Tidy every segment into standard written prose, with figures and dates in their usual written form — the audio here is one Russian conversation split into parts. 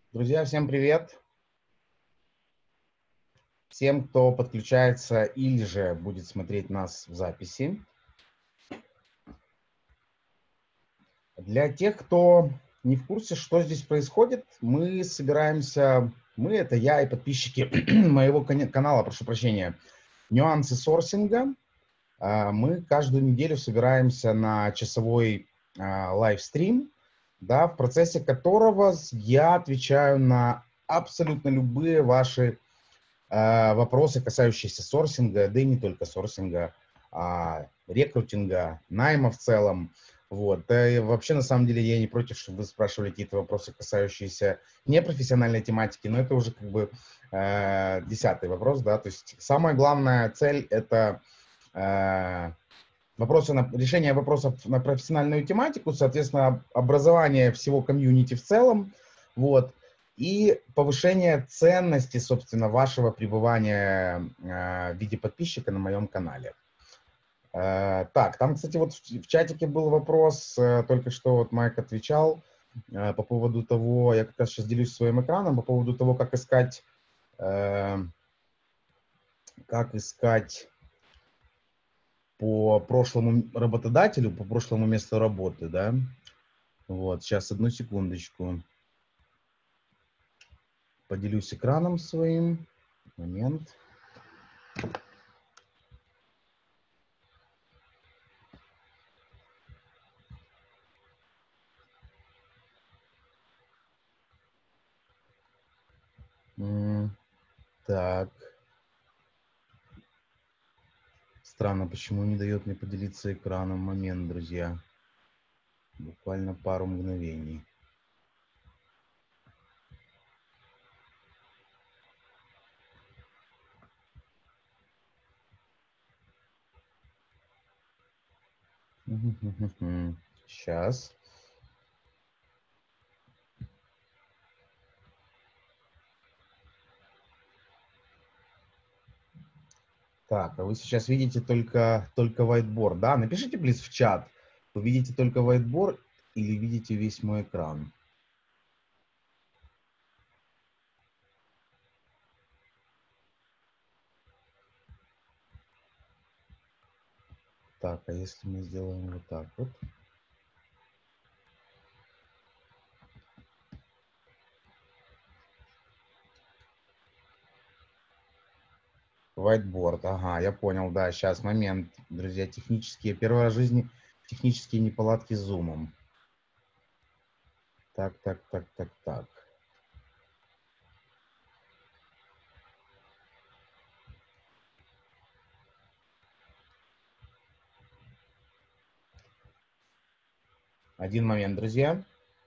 Друзья, всем привет! Всем, кто подключается или же будет смотреть нас в записи. Для тех, кто не в курсе, что здесь происходит, мы собираемся, это я и подписчики моего канала, прошу прощения, «Нюансы сорсинга». Мы каждую неделю собираемся на часовой лайвстрим, да, в процессе которого я отвечаю на абсолютно любые ваши вопросы, касающиеся сорсинга, да и не только сорсинга, рекрутинга, найма в целом. Вот. Да и вообще, на самом деле, я не против, чтобы вы спрашивали какие-то вопросы, касающиеся непрофессиональной тематики, но это уже как бы 10-й вопрос, да, то есть самая главная цель – это решение вопросов на профессиональную тематику, соответственно, образование всего комьюнити в целом, вот, и повышение ценности, собственно, вашего пребывания в виде подписчика на моем канале. Так, там, кстати, вот в чатике был вопрос, только что вот Майк отвечал по поводу того, я как раз сейчас делюсь своим экраном, по поводу того, как искать по прошлому работодателю, по прошлому месту работы, да. Вот, сейчас, одну секундочку. Поделюсь экраном своим. Момент. Так. Странно, почему не дает мне поделиться экраном. Момент, друзья. Буквально пару мгновений. Сейчас. Так, а вы сейчас видите только whiteboard, да? Напишите, плиз, в чат. Вы видите только whiteboard или видите весь мой экран? Так, а если мы сделаем вот так вот? Whiteboard, ага, я понял, да, сейчас, момент, друзья, первый раз в жизни технические неполадки с зумом. Так. Один момент, друзья.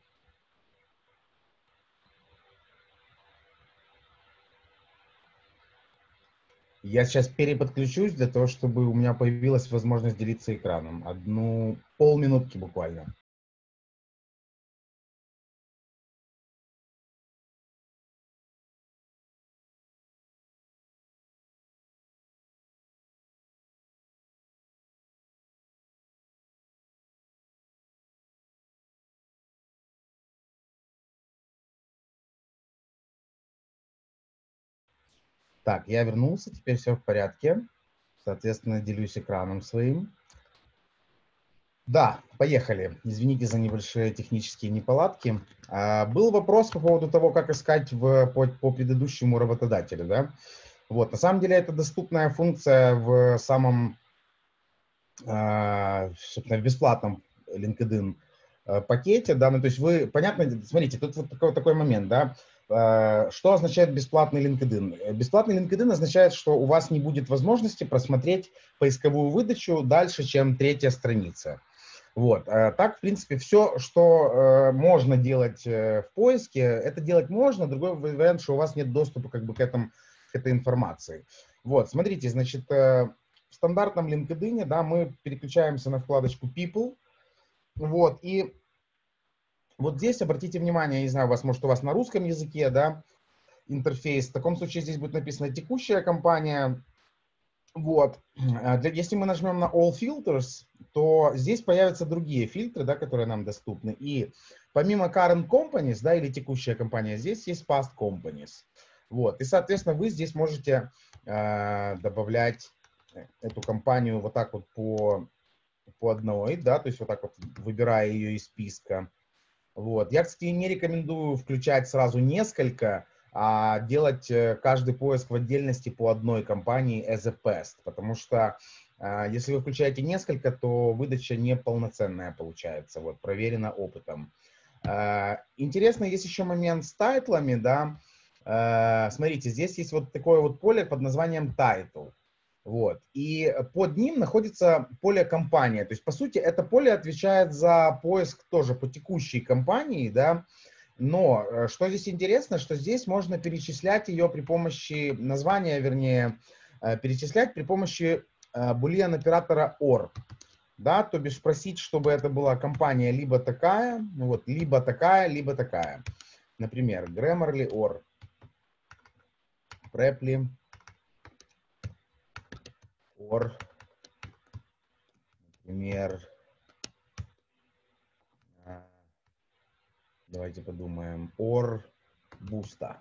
Я сейчас переподключусь для того, чтобы у меня появилась возможность делиться экраном. Одну полминутки буквально. Так, я вернулся, теперь все в порядке. Соответственно, делюсь экраном своим. Да, поехали. Извините за небольшие технические неполадки. Был вопрос по поводу того, как искать по предыдущему работодателю, да? Вот, на самом деле это доступная функция в самом, собственно, в бесплатном LinkedIn пакете, да, ну, то есть вы, понятно, смотрите, тут вот такой момент, да, что означает бесплатный LinkedIn? Бесплатный LinkedIn означает, что у вас не будет возможности просмотреть поисковую выдачу дальше, чем 3-я страница. Вот. Так, в принципе, все, что можно делать в поиске, это делать можно. Другой вариант, что у вас нет доступа как бы к этой информации. Вот, смотрите, значит, в стандартном LinkedIn, да, мы переключаемся на вкладочку People. Вот, и вот здесь обратите внимание, я не знаю, может, у вас на русском языке, да, интерфейс. В таком случае здесь будет написано текущая компания. Вот. Если мы нажмем на All Filters, то здесь появятся другие фильтры, да, которые нам доступны. И помимо Current Companies, да, или текущая компания, здесь есть Past Companies. Вот. И, соответственно, вы здесь можете добавлять эту компанию вот так вот по одной, да, то есть вот так вот выбирая ее из списка. Вот. Я, кстати, не рекомендую включать сразу несколько, а делать каждый поиск в отдельности по одной компании as a pest, потому что если вы включаете несколько, то выдача неполноценная получается, вот, проверено опытом. Интересно, есть еще момент с тайтлами, да. Смотрите, здесь есть вот такое вот поле под названием title. Вот. И под ним находится поле компания. То есть, по сути, это поле отвечает за поиск тоже по текущей компании, да. Но что здесь интересно, что здесь можно перечислять ее при помощи названия, вернее, перечислять при помощи boolean оператора OR. Да, то бишь просить, чтобы это была компания либо такая, вот, либо такая, либо такая. Например, Grammarly OR, Preply OR, например, давайте подумаем, OR Busta.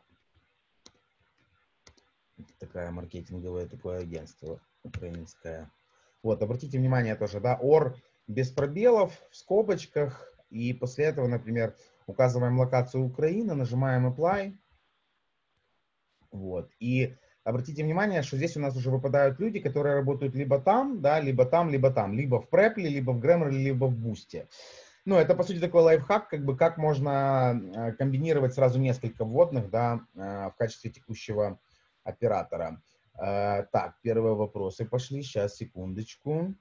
Такая маркетинговое такое агентство украинское. Вот, обратите внимание тоже, да, OR без пробелов, в скобочках, и после этого, например, указываем локацию Украины, нажимаем Apply, вот, и обратите внимание, что здесь у нас уже выпадают люди, которые работают либо там, да, либо там, либо там, либо в Preply, либо в Grammarly, либо в Boost'е. Ну, это, по сути, такой лайфхак, как бы, как можно комбинировать сразу несколько вводных, да, в качестве текущего оператора. Так, первые вопросы пошли. Сейчас, секундочку.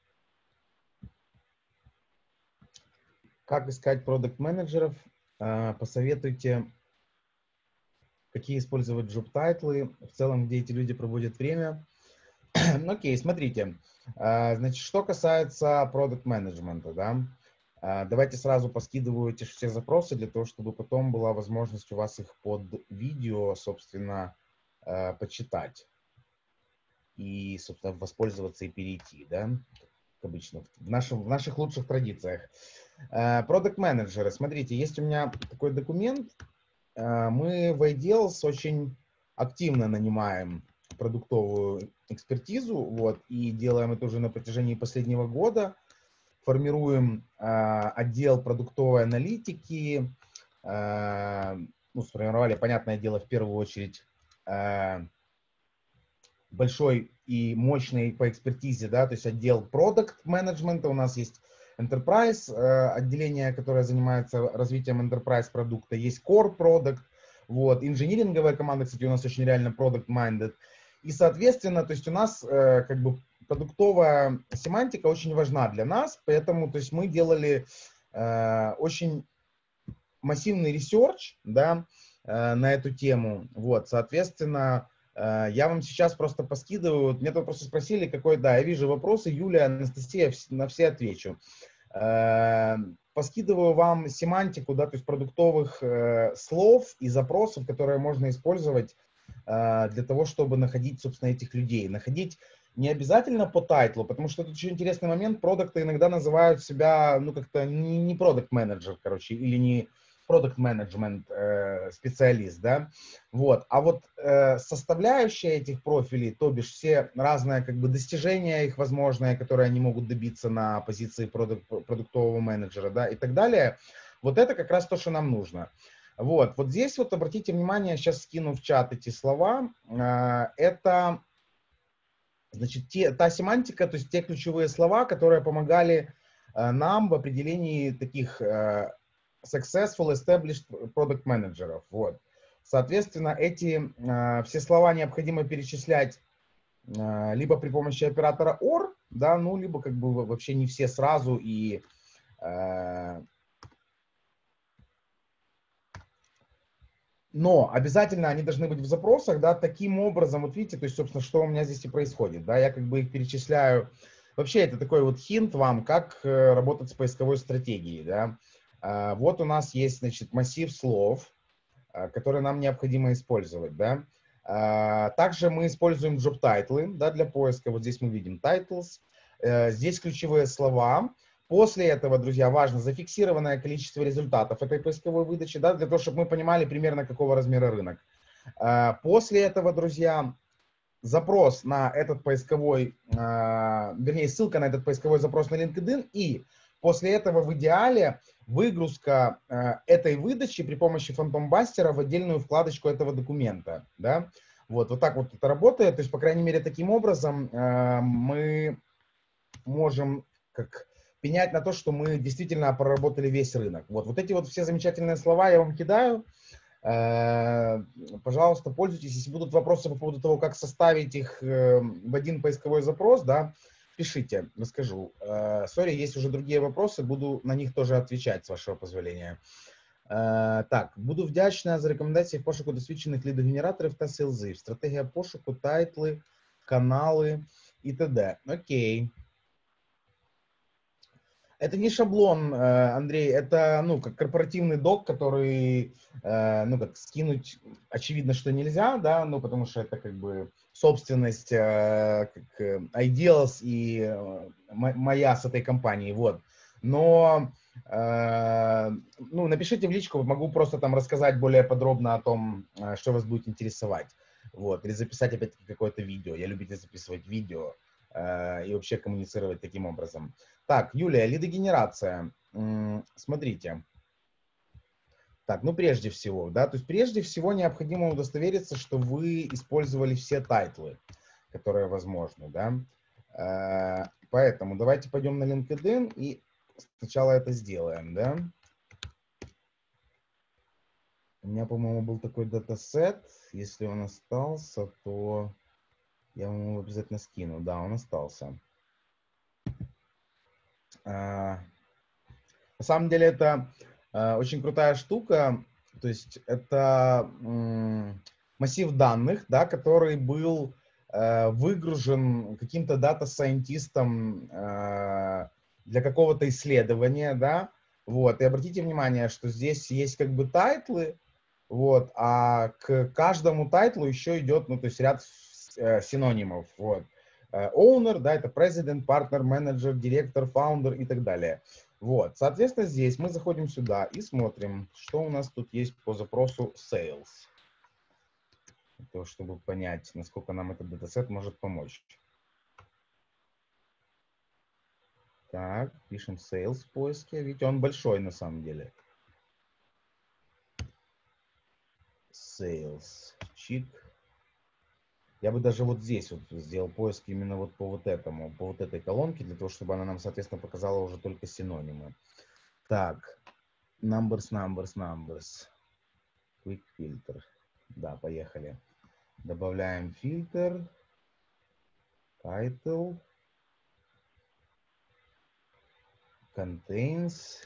Как искать продакт-менеджеров? Посоветуйте, какие использовать джоб-тайтлы, в целом, где эти люди проводят время. Окей, смотрите. Значит, что касается продакт-менеджмента, да, давайте сразу поскидываю эти все запросы для того, чтобы потом была возможность у вас их под видео, собственно, почитать и, собственно, воспользоваться и перейти, да, как обычно, в наших лучших традициях. Продакт-менеджеры, смотрите, есть у меня такой документ, мы в iDeals очень активно нанимаем продуктовую экспертизу, вот, и делаем это уже на протяжении последнего года, формируем отдел продуктовой аналитики, ну, сформировали, понятное дело, в первую очередь большой и мощный по экспертизе, да, то есть отдел продукт менеджмента, у нас есть Enterprise, отделение, которое занимается развитием Enterprise продукта, есть Core Product, вот, инжиниринговая команда, кстати, у нас очень реально product-minded, и, соответственно, то есть у нас как бы продуктовая семантика очень важна для нас, поэтому, то есть мы делали очень массивный ресерч, да, на эту тему, вот, соответственно, я вам сейчас просто поскидываю, меня тут просто спросили, какой, да, я вижу вопросы, Юлия, Анастасия, на все отвечу. Поскидываю вам семантику, да, то есть продуктовых слов и запросов, которые можно использовать для того, чтобы находить, собственно, этих людей. Находить не обязательно по тайтлу, потому что это очень интересный момент, продукты иногда называют себя, ну, как-то не продукт-менеджер, короче, или не продукт-менеджмент специалист, да, вот, а вот составляющая этих профилей, то бишь все разные, как бы, достижения их возможные, которые они могут добиться на позиции продуктового менеджера, да, и так далее, вот это как раз то, что нам нужно. Вот, вот здесь вот обратите внимание, сейчас скину в чат эти слова, это, значит, та семантика, то есть те ключевые слова, которые помогали нам в определении таких successful established product менеджеров. Вот. Соответственно, эти все слова необходимо перечислять либо при помощи оператора OR, да, ну, либо как бы вообще не все сразу и но обязательно они должны быть в запросах, да, таким образом, вот видите, то есть, собственно, что у меня здесь и происходит, да, я как бы их перечисляю. Вообще, это такой вот хинт вам, как работать с поисковой стратегией, да. Вот у нас есть, значит, массив слов, которые нам необходимо использовать, да. Также мы используем job title, да, для поиска. Вот здесь мы видим titles. Здесь ключевые слова. После этого, друзья, важно зафиксированное количество результатов этой поисковой выдачи, да, для того, чтобы мы понимали примерно, какого размера рынок. После этого, друзья, запрос на этот поисковой, вернее, ссылка на этот поисковой запрос на LinkedIn, и после этого в идеале выгрузка этой выдачи при помощи фантомбастера в отдельную вкладочку этого документа, да. Вот так вот это работает, то есть, по крайней мере, таким образом мы можем пенять на то, что мы действительно проработали весь рынок. Вот эти вот все замечательные слова я вам кидаю. Пожалуйста, пользуйтесь. Если будут вопросы по поводу того, как составить их в один поисковой запрос, да, пишите, расскажу. Сори, есть уже другие вопросы, буду на них тоже отвечать, с вашего позволения. Так, буду вдячна за рекомендації в пошуку досвідчених лідогенераторів та селзи, стратегія пошуку, тайтли, канали і т.д. Окей. Это не шаблон, Андрей, это, как корпоративный док, который, как скинуть, очевидно, что нельзя, да, потому что это как бы собственность Ideals и моя с этой компанией, вот. Но, напишите в личку, могу просто там рассказать более подробно о том, что вас будет интересовать, вот, или записать опять-таки какое-то видео, я любитель записывать видео и вообще коммуницировать таким образом. Так, Юлия, лидогенерация. Смотрите. Так, прежде всего, да, то есть прежде всего необходимо удостовериться, что вы использовали все тайтлы, которые возможны, да. Поэтому давайте пойдем на LinkedIn и сначала это сделаем, да. У меня, по-моему, был такой датасет. Если он остался, то я вам его обязательно скину. Да, он остался. На самом деле это очень крутая штука, то есть это массив данных, да, который был выгружен каким-то дата-сайентистом для какого-то исследования, да, вот, и обратите внимание, что здесь есть как бы тайтлы, вот, а к каждому тайтлу еще идет, то есть ряд синонимов, вот. Owner, да, это president, partner, manager, директор, founder и так далее. Вот, соответственно, здесь мы заходим сюда и смотрим, что у нас тут есть по запросу sales. То, чтобы понять, насколько нам этот датасет может помочь. Так, пишем sales в поиске. Видите, он большой на самом деле. Sales. Чик. Я бы даже вот здесь вот сделал поиск именно вот по вот этому, по вот этой колонке, для того, чтобы она нам, соответственно, показала уже только синонимы. Так, numbers. Quick filter. Да, поехали. Добавляем фильтр. Title. Contains.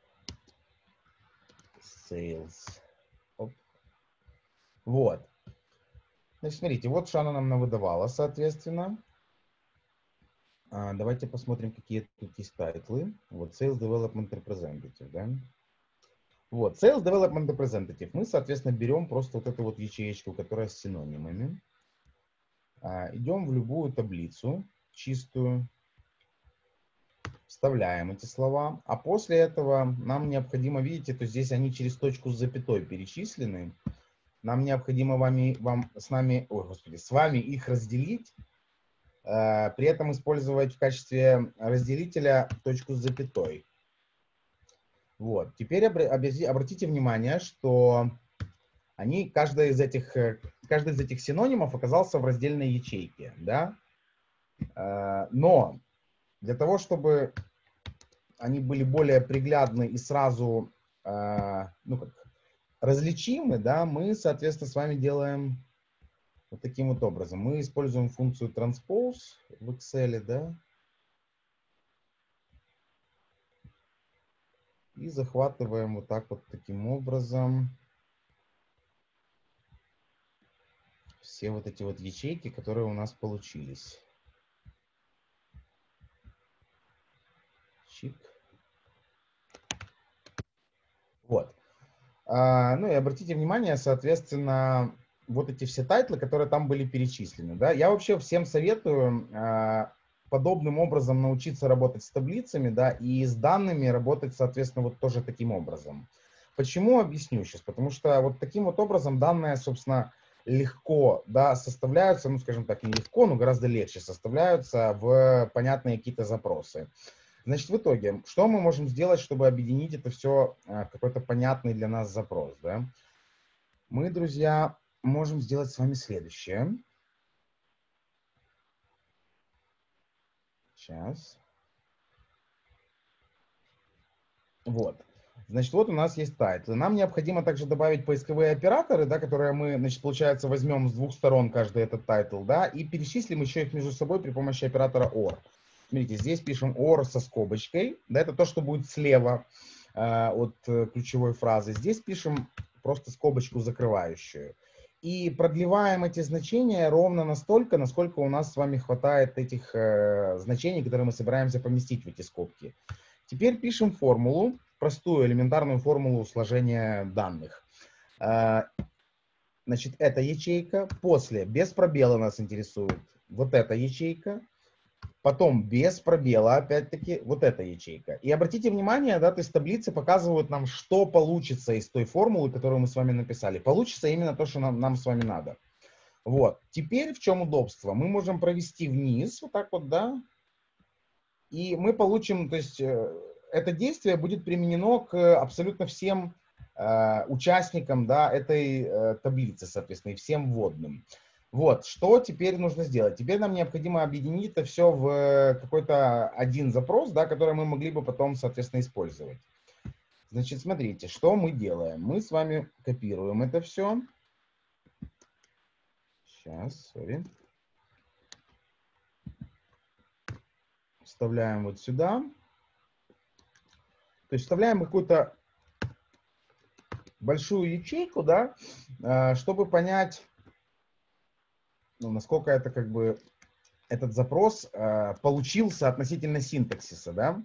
Sales. Оп. Вот. Значит, смотрите, вот что она нам навыдавала, соответственно. Давайте посмотрим, какие тут есть тайтлы. Вот, Sales Development Representative, да? Вот, Sales Development Representative. Мы, соответственно, берем просто вот эту вот ячеечку, которая с синонимами. Идем в любую таблицу, чистую. Вставляем эти слова. А после этого нам необходимо, видите, то здесь они через точку с запятой перечислены. Нам необходимо с вами их разделить. При этом использовать в качестве разделителя точку с запятой. Вот. Теперь обратите внимание, что каждый из этих синонимов оказался в раздельной ячейке. Да? Но для того, чтобы они были более приглядны и сразу различимы, да, мы, соответственно, с вами делаем вот таким вот образом. Мы используем функцию transpose в Excel, да, и захватываем вот так вот таким образом все вот эти вот ячейки, которые у нас получились. Чик. Вот. Ну и обратите внимание, соответственно, вот эти все тайтлы, которые там были перечислены. Да? Я вообще всем советую подобным образом научиться работать с таблицами, да, и с данными работать, соответственно, вот тоже таким образом. Почему? Объясню сейчас. Потому что вот таким вот образом данные, собственно, легко, да, составляются, ну, скажем так, не легко, но гораздо легче составляются в понятные какие-то запросы. Значит, в итоге, что мы можем сделать, чтобы объединить это все в какой-то понятный для нас запрос, да? Мы, друзья, можем сделать с вами следующее. Сейчас. Вот. Значит, вот у нас есть тайтлы. Нам необходимо также добавить поисковые операторы, да, которые мы, значит, получается, возьмем с двух сторон каждый этот тайтл, да, и перечислим еще их между собой при помощи оператора OR. Смотрите, здесь пишем OR со скобочкой, да, это то, что будет слева от ключевой фразы. Здесь пишем просто скобочку закрывающую. И продлеваем эти значения ровно настолько, насколько у нас с вами хватает этих значений, которые мы собираемся поместить в эти скобки. Теперь пишем формулу, простую элементарную формулу сложения данных. Значит, эта ячейка, после, без пробела нас интересует вот эта ячейка, потом без пробела, опять-таки, вот эта ячейка. И обратите внимание, да, то есть таблицы показывают нам, что получится из той формулы, которую мы с вами написали. Получится именно то, что нам с вами надо. Вот. Теперь в чем удобство? Мы можем провести вниз, вот так вот, да, и мы получим, то есть это действие будет применено к абсолютно всем участникам, да, этой таблицы, соответственно, и всем вводным. Вот, что теперь нужно сделать? Теперь нам необходимо объединить это все в какой-то один запрос, да, который мы могли бы потом, соответственно, использовать. Значит, смотрите, что мы делаем. Мы с вами копируем это все. Сейчас, сори. Вставляем вот сюда. То есть вставляем какую-то большую ячейку, да, чтобы понять, ну, насколько это как бы этот запрос получился относительно синтаксиса, да.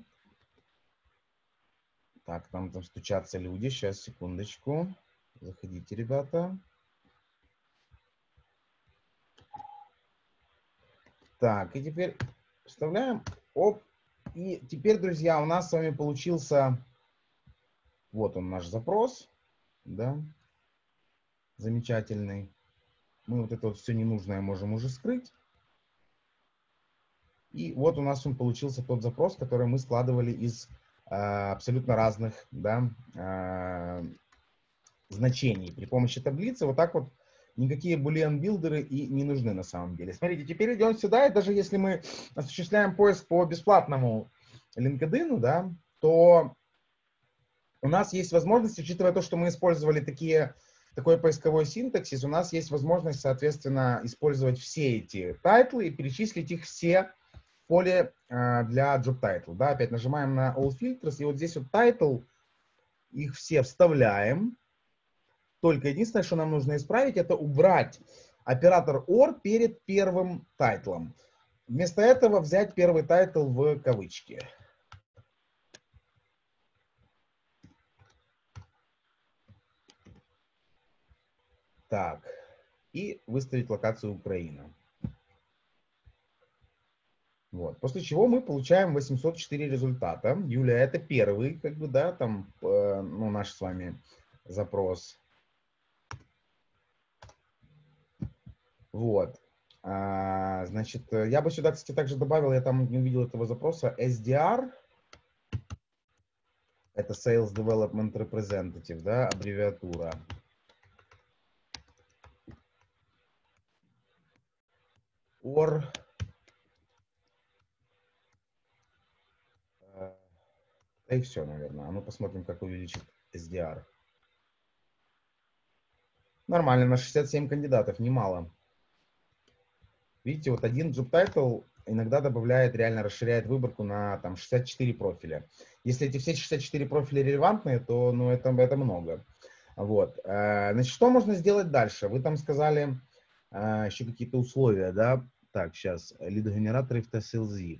Так, там стучатся люди, сейчас, секундочку. Заходите, ребята. Так, и теперь вставляем, оп, и теперь, друзья, у нас с вами получился, вот он наш запрос, да, замечательный. Мы вот это вот все ненужное можем уже скрыть. И вот у нас он получился тот запрос, который мы складывали из абсолютно разных, да, значений при помощи таблицы. Вот так вот никакие boolean-билдеры и не нужны на самом деле. Смотрите, теперь идем сюда, и даже если мы осуществляем поиск по бесплатному LinkedIn, да, то у нас есть возможность, учитывая то, что мы использовали такой поисковой синтаксис, у нас есть возможность, соответственно, использовать все эти тайтлы и перечислить их все в поле для job title. Да, опять нажимаем на All Filters, и вот здесь вот title, их все вставляем. Только единственное, что нам нужно исправить, это убрать оператор OR перед первым тайтлом. Вместо этого взять первый тайтл в кавычки. Так. И выставить локацию Украина. Вот. После чего мы получаем 804 результата. Юля, это первый, как бы, да, там, ну, наш с вами запрос. Вот. Значит, я бы сюда, кстати, также добавил, я там не увидел этого запроса, SDR. Это Sales Development Representative, да, аббревиатура. OR. Да и все, наверное. А ну посмотрим, как увеличить SDR. Нормально, на 67 кандидатов, немало. Видите, вот один job title иногда добавляет, реально расширяет выборку на там 64 профиля. Если эти все 64 профиля релевантные, то ну, это много. Вот. Значит, что можно сделать дальше? Вы там сказали еще какие-то условия, да? Так, сейчас. Лидогенераторы в TSLZIF.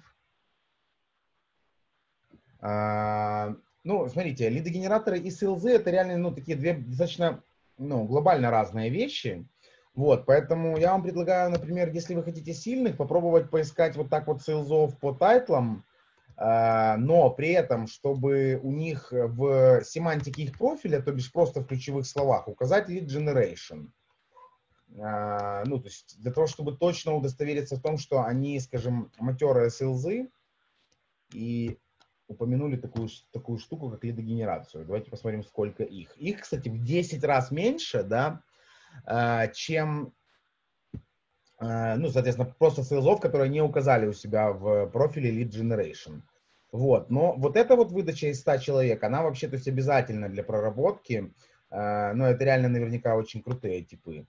Ну, смотрите, лидогенераторы и SLZ это реально, ну, такие две достаточно, ну, глобально разные вещи. Вот, поэтому я вам предлагаю, например, если вы хотите сильных, попробовать поискать вот так вот сейлзов по тайтлам, но при этом, чтобы у них в семантике их профиля, то бишь просто в ключевых словах, указать lead generation. Ну, то есть для того, чтобы точно удостовериться в том, что они, скажем, матерые сейлзы, и упомянули такую штуку, как лидогенерацию. Давайте посмотрим, сколько их. Их, кстати, в 10 раз меньше, да, чем, ну, соответственно, просто сейлзов, которые не указали у себя в профиле lead generation. Вот, но вот эта вот выдача из 100 человек, она вообще, то есть, обязательна для проработки, но это реально наверняка очень крутые типы.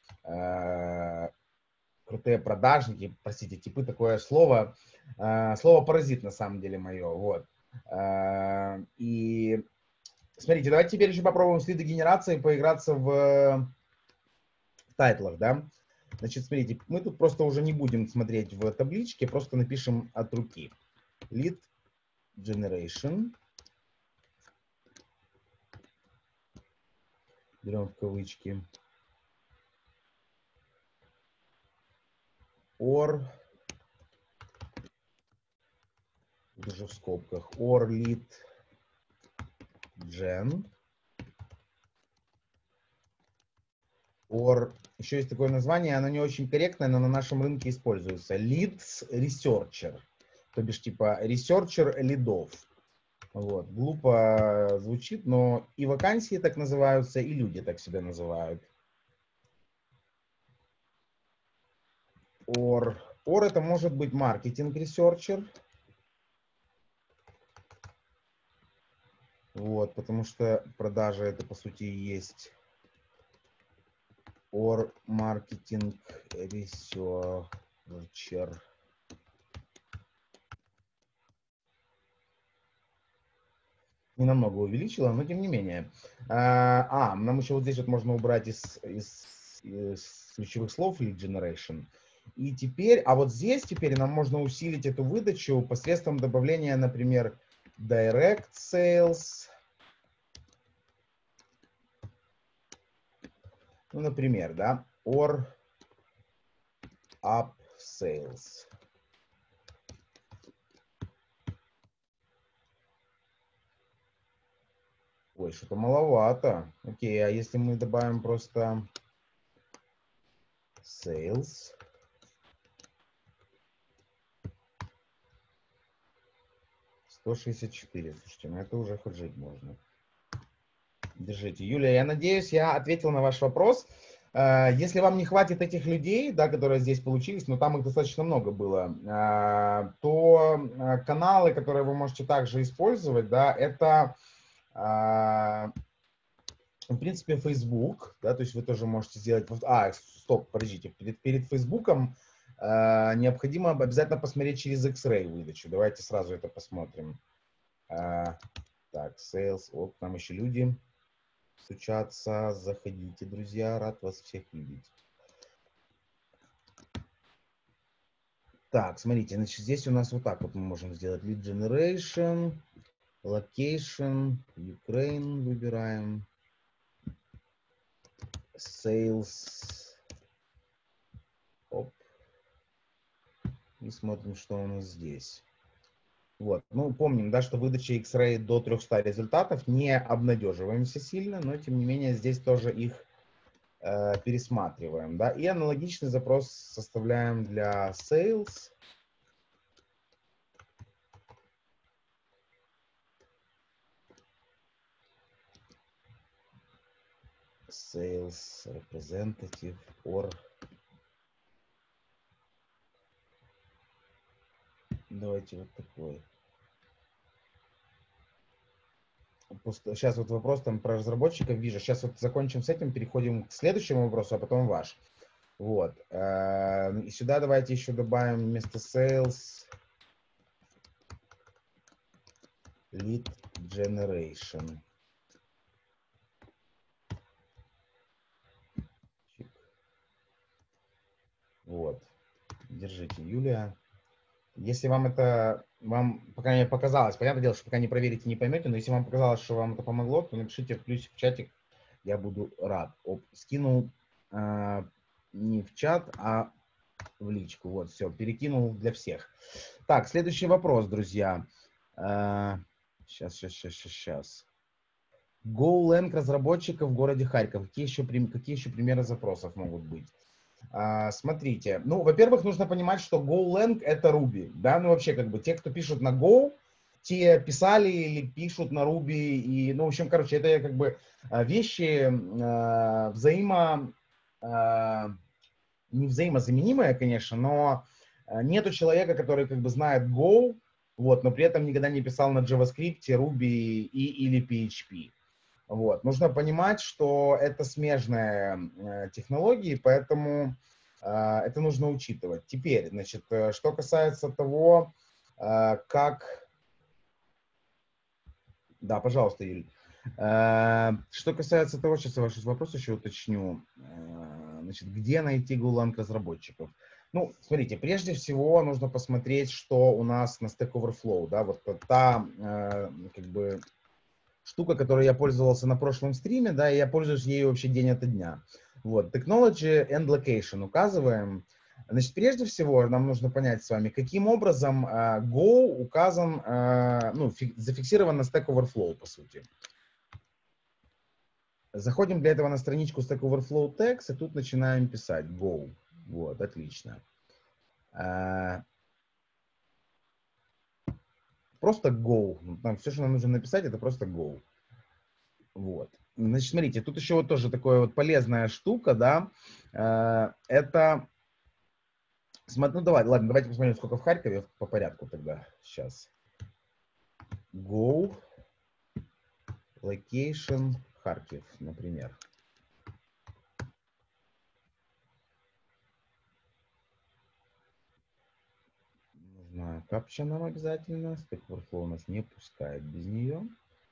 Крутые продажники, простите, типы, такое слово, слово паразит на самом деле мое, вот. И смотрите, давайте теперь еще попробуем с лидогенерацией поиграться в тайтлах, да. Значит, смотрите, мы тут просто уже не будем смотреть в табличке, просто напишем от руки. Lead generation. Берем в кавычки. Or, уже в скобках, or lead gen. Or, еще есть такое название, оно не очень корректное, но на нашем рынке используется. Leads researcher. То бишь, типа, researcher лидов. Вот. Глупо звучит, но и вакансии так называются, и люди так себя называют. Or это может быть маркетинг researcher. Вот, потому что продажа это по сути и есть or marketing researcher. Не намного увеличила, но тем не менее. Нам еще вот здесь вот можно убрать из ключевых слов lead generation. И теперь, а вот здесь теперь нам можно усилить эту выдачу посредством добавления, например, direct sales. Ну, например, да, or up sales. Ой, что-то маловато. Окей, а если мы добавим просто sales? 164. Слушайте, ну это уже хоть жить можно. Держите. Юлия, я надеюсь, я ответил на ваш вопрос. Если вам не хватит этих людей, да, которые здесь получились, но там их достаточно много было, то каналы, которые вы можете также использовать, да, это, в принципе, Facebook, да, то есть вы тоже можете сделать... Стоп, подождите, перед Фейсбуком необходимо обязательно посмотреть через X-Ray выдачу. Давайте сразу это посмотрим. Так, sales, вот там еще люди стучаться. Заходите, друзья, рад вас всех видеть. Так, смотрите, значит, здесь у нас вот так вот мы можем сделать lead generation, location, Ukraine выбираем, sales, оп, и смотрим, что у нас здесь. Вот, ну, помним, да, что выдача X-Ray до 300 результатов, не обнадеживаемся сильно, но, тем не менее, здесь тоже их пересматриваем, да, и аналогичный запрос составляем для sales. Sales representative or давайте вот такой. Сейчас вот вопрос там про разработчиков вижу. Сейчас вот закончим с этим, переходим к следующему вопросу, а потом ваш. Вот. И сюда давайте еще добавим вместо sales lead generation. Вот. Держите, Юлия. Если вам это, пока не показалось, понятное дело, что пока не проверите, не поймете, но если вам показалось, что вам это помогло, то напишите в плюсик в чатик, я буду рад. Скинул не в чат, а в личку. Вот, все, перекинул для всех. Так, следующий вопрос, друзья. Сейчас. GoLang разработчиков в городе Харьков. Какие еще примеры запросов могут быть? Смотрите, ну, во-первых, нужно понимать, что GoLang это Ruby, да, ну, вообще, как бы, те, кто пишут на Go, те писали или пишут на Ruby, и, ну, в общем, короче, это, как бы, вещи не взаимозаменимые, конечно, но нету человека, который, как бы, знает Go, вот, но при этом никогда не писал на JavaScript, Ruby или PHP. Вот. Нужно понимать, что это смежные технологии, поэтому это нужно учитывать. Теперь, значит, что касается того, как... Да, пожалуйста, Юль. Что касается того, сейчас я ваш вопрос еще уточню. Значит, где найти GoLang разработчиков? Ну, смотрите, прежде всего нужно посмотреть, что у нас на Stack Overflow, да, вот та, как бы, штука, которой я пользовался на прошлом стриме, да, и я пользуюсь ею вообще день ото дня. Вот, Technology and Location указываем. Значит, прежде всего нам нужно понять с вами, каким образом Go указан, ну, зафиксирован на Stack Overflow, по сути. Заходим для этого на страничку Stack Overflow Text, и тут начинаем писать Go. Вот, отлично. Просто Go. Там все, что нам нужно написать, это просто Go. Вот. Значит, смотрите, тут еще вот тоже такая вот полезная штука, да, это, ну ладно, давайте посмотрим, сколько в Харькове по порядку тогда, сейчас. Go, location, Харьков, например. Нужна капча нам обязательно, Stack Overflow нас не пускает без нее.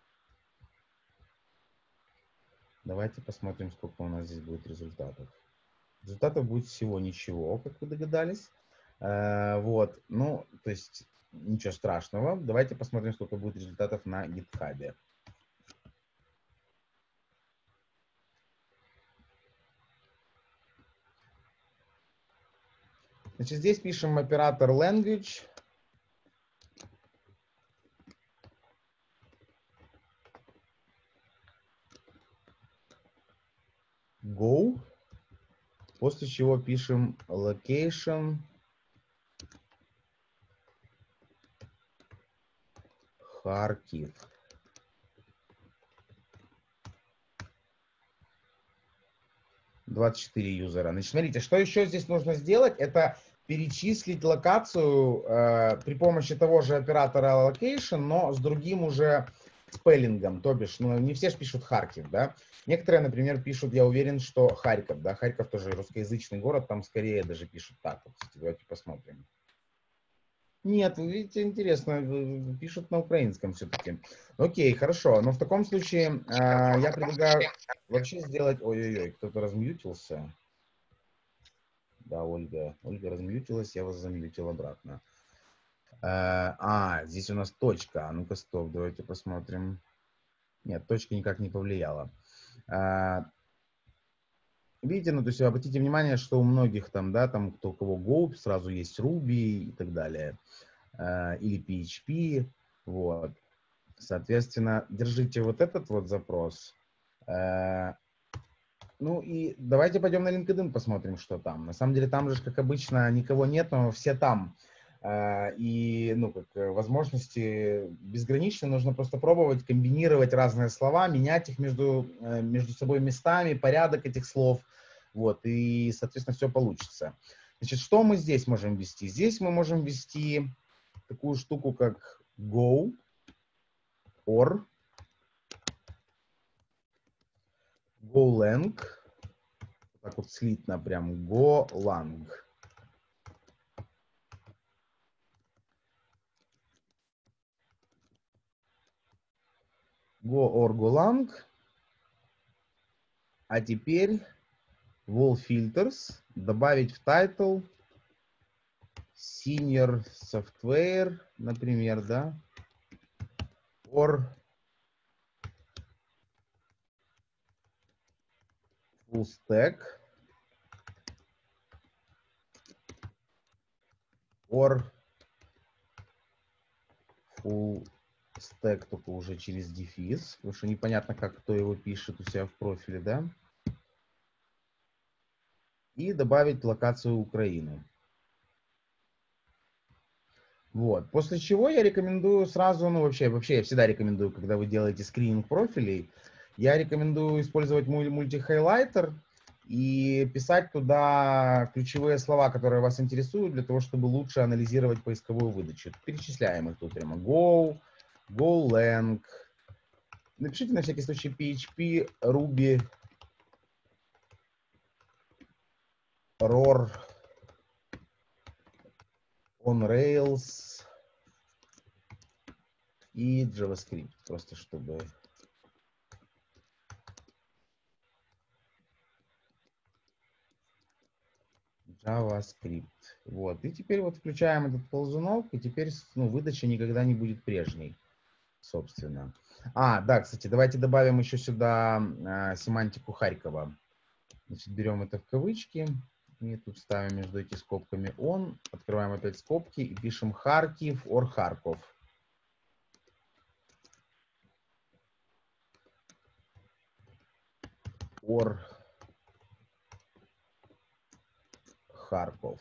Давайте посмотрим, сколько у нас здесь будет результатов. Результатов будет всего ничего, как вы догадались. Вот, ну, то есть ничего страшного. Давайте посмотрим, сколько будет результатов на GitHub. Значит, здесь пишем оператор language. Go. После чего пишем location. Харьков. $24 юзера. Значит, смотрите, что еще здесь нужно сделать, это перечислить локацию при помощи того же оператора location, но с другим уже спеллингом, то бишь, ну, не все же пишут Харьков, да. Некоторые, например, пишут, я уверен, что Харьков, да, Харьков тоже русскоязычный город, там скорее даже пишут так. Вот, давайте посмотрим. Нет, вы видите, интересно, пишут на украинском все-таки. Окей, хорошо, но в таком случае я предлагаю вообще сделать... Ой-ой-ой, кто-то размьютился. Да, Ольга размьютилась, я вас замьютил обратно. Здесь у нас точка. А ну-ка, стоп, давайте посмотрим. Нет, точка никак не повлияла. Видите, ну, то есть обратите внимание, что у многих там, да, там, кто у кого Go, сразу есть Ruby и так далее. Или PHP, вот. Соответственно, держите вот этот вот запрос. Ну и давайте пойдем на LinkedIn посмотрим, что там. На самом деле там же, как обычно, никого нет, но все там. И, ну, как возможности безграничны, нужно просто пробовать, комбинировать разные слова, менять их между собой местами, порядок этих слов, вот, и, соответственно, все получится. Значит, что мы здесь можем ввести? Здесь мы можем ввести такую штуку, как Go, or, GoLang, так вот слитно прям, GoLang. Go or GoLang. А теперь wall filters, добавить в title senior software, например, да, or full stack. or full stack, только уже через дефис, потому что непонятно, как кто его пишет у себя в профиле, да? И добавить локацию Украины. Вот. После чего я рекомендую сразу, ну вообще я всегда рекомендую, когда вы делаете скрининг профилей, я рекомендую использовать мультихайлайтер и писать туда ключевые слова, которые вас интересуют, для того, чтобы лучше анализировать поисковую выдачу. Перечисляем их тут прямо. Go, Golang. Напишите на всякий случай PHP, Ruby, ROR, on Rails и JavaScript, просто чтобы... JavaScript. Вот. И теперь вот включаем этот ползунок, и теперь ну, выдача никогда не будет прежней, собственно. Да, кстати, давайте добавим еще сюда семантику Харькова. Значит, берем это в кавычки, и тут ставим между этими скобками on, открываем опять скобки и пишем Харьков or Харьков. Or Харьков.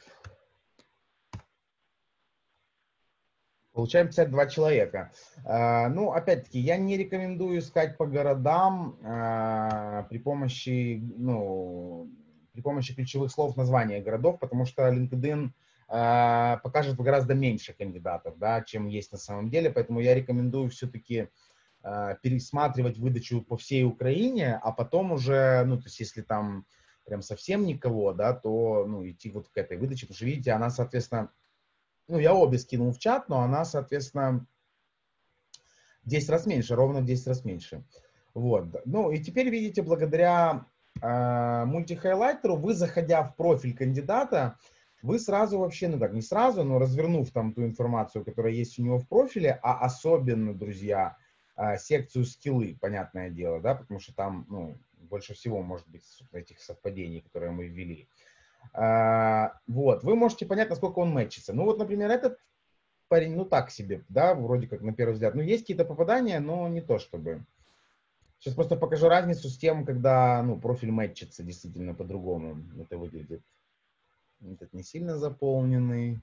Получаем 52 человека. Ну, опять-таки, я не рекомендую искать по городам при помощи ключевых слов названия городов, потому что LinkedIn покажет гораздо меньше кандидатов, да, чем есть на самом деле. Поэтому я рекомендую все-таки пересматривать выдачу по всей Украине, а потом уже, ну, то есть если там прям совсем никого, да, то, ну, идти вот к этой выдаче, потому что, видите, она, соответственно, ну, я обе скинул в чат, но она, соответственно, 10 раз меньше, ровно в 10 раз меньше. Вот. Ну, и теперь, видите, благодаря мультихайлайтеру вы, заходя в профиль кандидата, вы сразу вообще, ну так, не сразу, но развернув там ту информацию, которая есть у него в профиле, а особенно, друзья, секцию скиллы, понятное дело, да, потому что там, ну, больше всего может быть этих совпадений, которые мы ввели. Вот, вы можете понять, насколько он мэтчится. Ну вот, например, этот парень, ну так себе, да, вроде как на первый взгляд. Ну, есть какие-то попадания, но не то чтобы. Сейчас просто покажу разницу с тем, когда, ну, профиль мэтчится действительно по-другому. Это выглядит. Этот не сильно заполненный.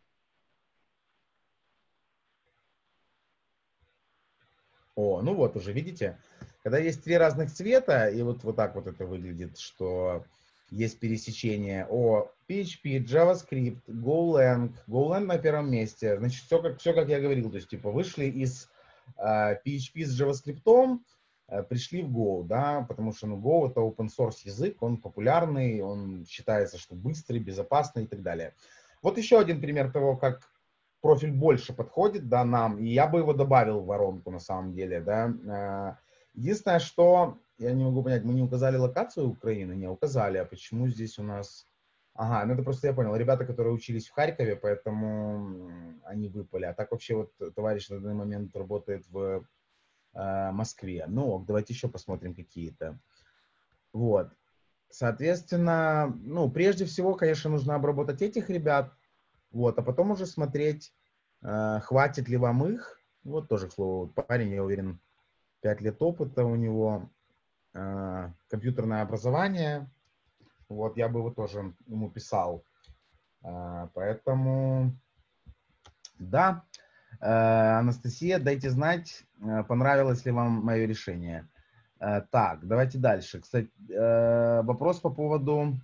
Ну вот уже, видите, когда есть три разных цвета, и вот так вот это выглядит, что есть пересечение PHP, JavaScript, Golang. Golang на первом месте. Значит, все как я говорил, то есть, типа, вышли из PHP с JavaScript, пришли в Go, да, потому что, ну, Go это open source язык, он популярный, он считается, что быстрый, безопасный и так далее. Вот еще один пример того, как профиль больше подходит, да, нам, и я бы его добавил в воронку на самом деле, да. Единственное, что я не могу понять, мы не указали локацию Украины, не указали, а почему здесь у нас... Ага, ну это просто я понял, ребята, которые учились в Харькове, поэтому они выпали, а так вообще вот товарищ на данный момент работает в Москве. Ну, давайте еще посмотрим какие-то. Вот. Соответственно, ну, прежде всего, конечно, нужно обработать этих ребят, вот, а потом уже смотреть, хватит ли вам их. Вот тоже, к слову, парень, я уверен, 5 лет опыта у него, компьютерное образование. Вот, я бы его тоже ему писал. Поэтому, да, Анастасия, дайте знать, понравилось ли вам мое решение. Так, давайте дальше. Кстати, вопрос по поводу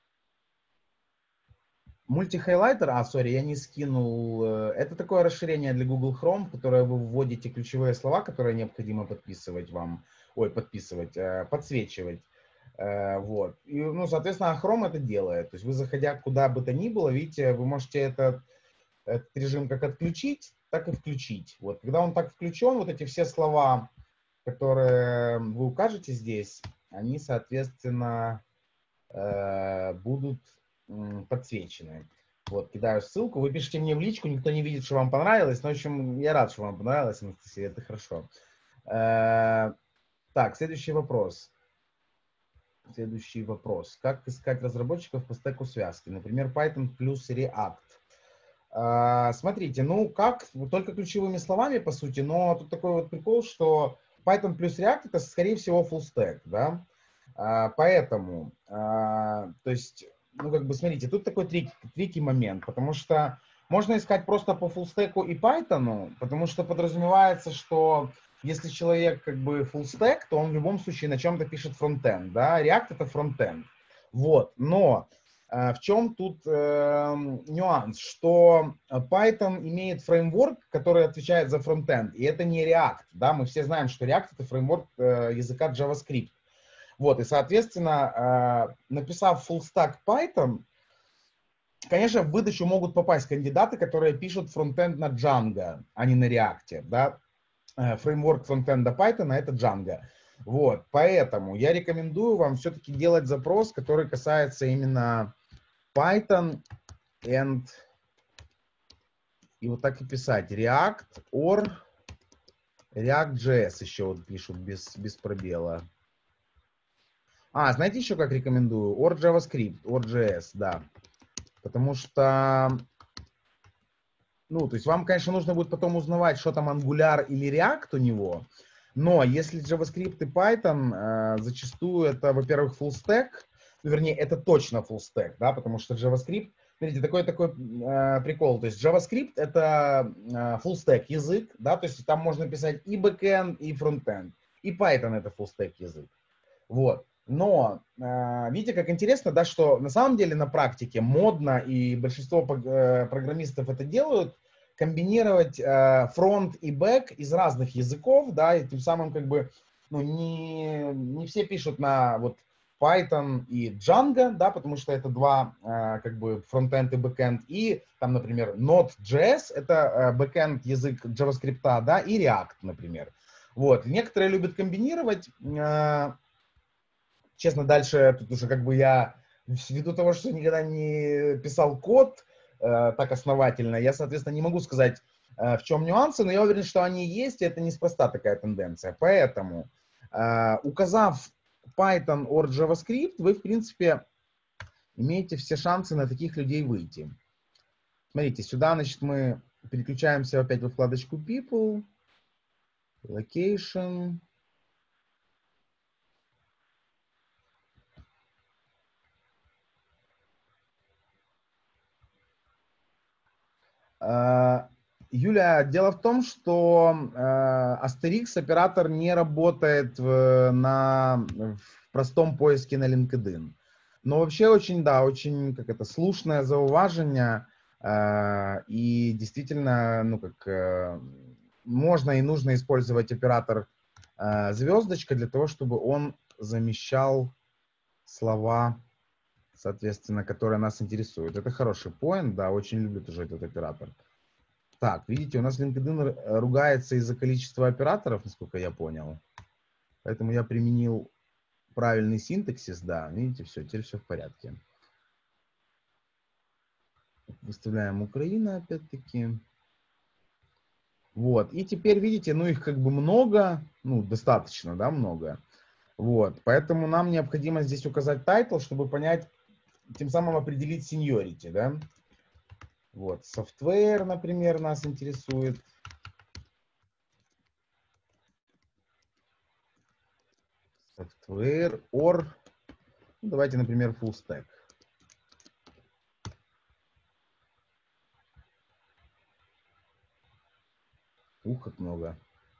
мультихайлайтер. Я не скинул. Это такое расширение для Google Chrome, в которое вы вводите ключевые слова, которые необходимо подписывать вам. Подсвечивать. Вот. И, ну, соответственно, Chrome это делает. То есть вы, заходя куда бы то ни было, видите, вы можете этот режим как отключить, так и включить. Вот. Когда он так включен, вот эти все слова, которые вы укажете здесь, они, соответственно, будут подсвечены. Вот, кидаю ссылку, вы пишите мне в личку, никто не видит, что вам понравилось, но, в общем, я рад, что вам понравилось, Анастасия, это хорошо. Так, следующий вопрос. Как искать разработчиков по стеку связки? Например, Python плюс React. Смотрите, ну как, только ключевыми словами, по сути, но тут такой вот прикол, что Python плюс React это, скорее всего, full stack, да, поэтому, то есть, ну как бы, смотрите, тут такой трики момент, потому что можно искать просто по full stack и Python, потому что подразумевается, что если человек как бы full stack, то он в любом случае на чем-то пишет фронтенд, да, React это фронтенд, вот, но в чем тут нюанс, что Python имеет фреймворк, который отвечает за фронтенд, и это не React, да, мы все знаем, что React это фреймворк языка JavaScript, вот, и, соответственно, написав full stack Python, конечно, в выдачу могут попасть кандидаты, которые пишут фронтенд на Django, а не на React, да, фреймворк фронтенда Python это Django. Вот, поэтому я рекомендую вам все-таки делать запрос, который касается именно Python and, и вот так и писать, React or React.js еще вот пишут без пробела. Знаете еще как рекомендую? Or JavaScript, or JS, да. Потому что, ну, то есть вам, конечно, нужно будет потом узнавать, что там Angular или React у него, но если JavaScript и Python, зачастую это, во-первых, full stack, ну, вернее, это точно full stack, да, потому что JavaScript, смотрите, такой прикол, то есть JavaScript это full stack язык, да, то есть там можно писать и backend, и frontend, и Python это full stack язык, вот. Но видите, как интересно, да, что на самом деле на практике модно, и большинство программистов это делают, комбинировать фронт и бэк из разных языков, да, и тем самым как бы, ну, не все пишут на вот Python и Django, да, потому что это два как бы фронтенд и бэкенд, и там, например, Node.js, это бэкенд язык JavaScript, да, и React, например. Вот, некоторые любят комбинировать, честно, дальше тут уже как бы я, ввиду того, что никогда не писал код так основательно, я, соответственно, не могу сказать, в чем нюансы, но я уверен, что они есть, и это неспроста такая тенденция. Поэтому, указав Python or JavaScript, вы, в принципе, имеете все шансы на таких людей выйти. Смотрите, сюда, значит, мы переключаемся опять во вкладочку People, Location. Юля, дело в том, что Asterix оператор не работает в простом поиске на LinkedIn. Но вообще очень, да, очень, как это, слушное зауважение, и действительно, ну, как, можно и нужно использовать оператор звездочка для того, чтобы он замещал слова, соответственно, которые нас интересуют. Это хороший поинт, да, очень люблю тоже этот оператор. Так, видите, у нас LinkedIn ругается из-за количества операторов, насколько я понял. Поэтому я применил правильный синтаксис, да, видите, все, теперь все в порядке. Выставляем Украина опять-таки. Вот, и теперь, видите, ну их как бы много, ну достаточно, да, много. Вот, поэтому нам необходимо здесь указать title, чтобы понять, тем самым определить seniority, да. Вот, software, например, нас интересует. Software or, ну, давайте, например, full stack. Ух, как много.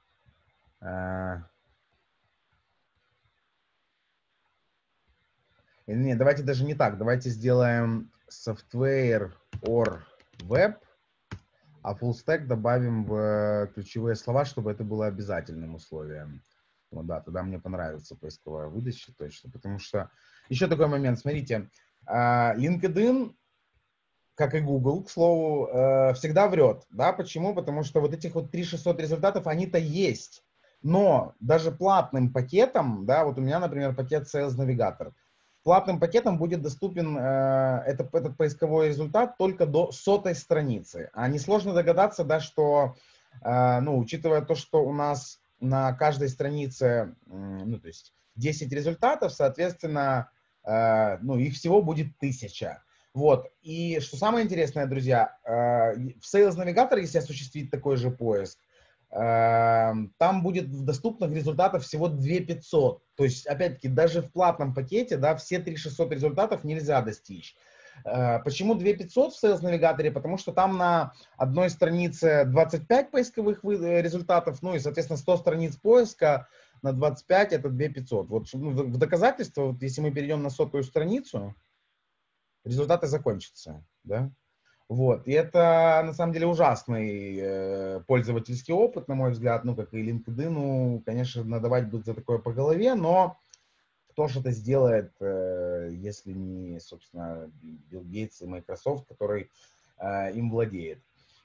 Нет, давайте даже не так. Давайте сделаем software or web, а full stack добавим в ключевые слова, чтобы это было обязательным условием. Ну да, тогда мне понравится поисковая выдача точно. Потому что еще такой момент. Смотрите, LinkedIn, как и Google, к слову, всегда врет. Да? Почему? Потому что вот этих вот 3600 результатов, они-то есть. Но даже платным пакетом, да, вот у меня, например, пакет Sales Navigator, платным пакетом будет доступен этот поисковой результат только до 100-й страницы. А несложно догадаться, да, что, ну, учитывая то, что у нас на каждой странице, ну, то есть 10 результатов, соответственно, ну, их всего будет 1000. Вот. И что самое интересное, друзья, в Sales Navigator, если осуществить такой же поиск, там будет доступных результатов всего 2500. То есть, опять-таки, даже в платном пакете, да, все 3600 результатов нельзя достичь. Почему 2500 в Sales Navigator? Потому что там на одной странице 25 поисковых результатов, ну и, соответственно, 100 страниц поиска на 25 это 2500. Вот в доказательство, вот если мы перейдем на 100-ю страницу, результаты закончатся, да? Вот, и это, на самом деле, ужасный пользовательский опыт, на мой взгляд, ну, как и LinkedIn, конечно, надавать будет за такое по голове, но кто же это сделает, если не, собственно, Билл Гейтс и Microsoft, который им владеет.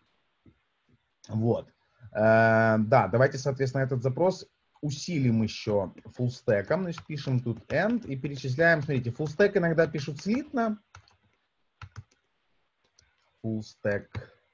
Вот. Да, давайте, соответственно, этот запрос усилим еще фуллстеком, значит, пишем тут end и перечисляем, смотрите, фуллстек иногда пишут слитно, фуллстек.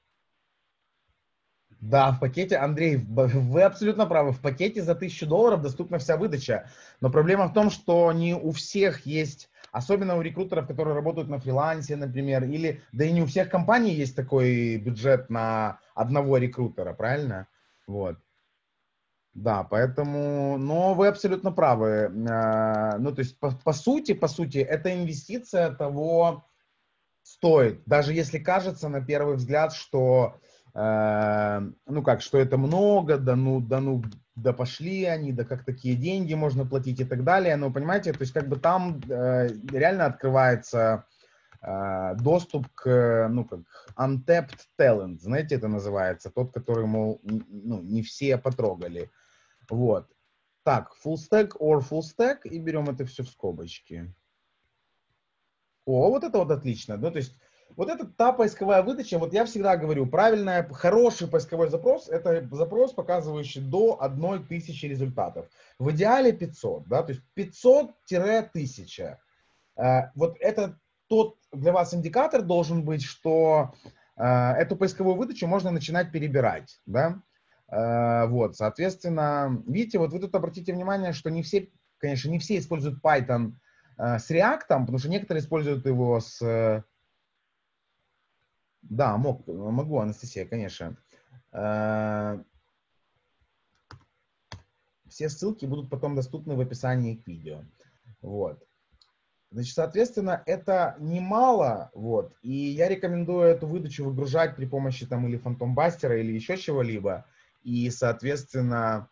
Да, в пакете, Андрей, вы абсолютно правы, в пакете за $1000 доступна вся выдача, но проблема в том, что не у всех есть, особенно у рекрутеров, которые работают на фрилансе, например, или, да и не у всех компаний есть такой бюджет на одного рекрутера, правильно? Вот. Да, поэтому, но вы абсолютно правы. Ну, то есть, по сути, эта инвестиция того стоит. Даже если кажется на первый взгляд, что, ну как, что это много, да пошли они, да как такие деньги можно платить и так далее. Но понимаете, то есть как бы там реально открывается доступ к, ну как, untapped talent, знаете, это называется, тот, который, мол, ну, не все потрогали. Вот. Так, full stack or full stack, и берем это все в скобочки. О, вот это вот отлично, да, то есть вот это та поисковая выдача, вот я всегда говорю, правильный, хороший поисковой запрос, это запрос, показывающий до 1000 результатов. В идеале 500, да, то есть 500-1000. Вот это тот для вас индикатор должен быть, что эту поисковую выдачу можно начинать перебирать, да. Вот, соответственно, видите, вот вы тут обратите внимание, что не все, конечно, не все используют Python с React, потому что некоторые используют его с... Да, могу, Анастасия, конечно. Все ссылки будут потом доступны в описании к видео. Вот. Значит, соответственно, это немало, вот, и я рекомендую эту выдачу выгружать при помощи там или фантомбастера, или еще чего-либо, и, соответственно,